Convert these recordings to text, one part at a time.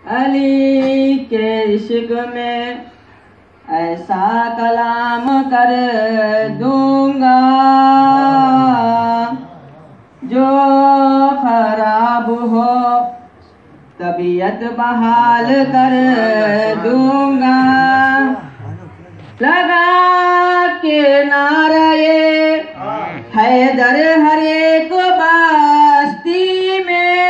अली के इश्क में ऐसा कलाम कर दूंगा जो खराब हो तबीयत बहाल कर दूंगा। लगा के नारे हैदर हर एक बस्ती में,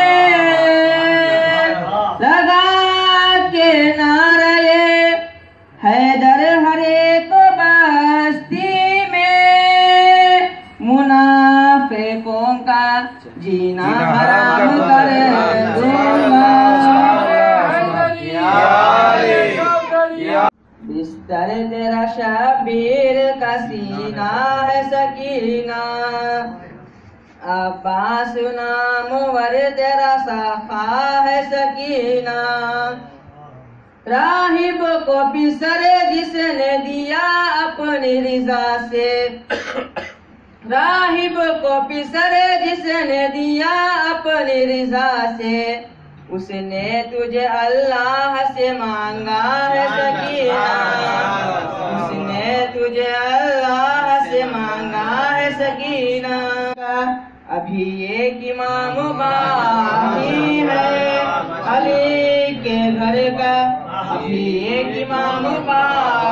लगा के नारे हैदर हर एक बस्ती में, मुनाफिकों का जीना हराम कर दूंगा। बिस्तर तेरा शबीर का सीना है सकीना, अब्बास नामवर तेरा सखा है सकीना। राहिब को पिसर जिसने दिया अपनी रिजा से, राहिब को पिसर जिसने दिया अपनी रिजा से, उसने तुझे अल्लाह से मांगा है सकीना, उसने तुझे अल्लाह से मांगा है सकीना। अभी एक इमाम बाकी है अली के घर का, अभी एक इमाम बाकी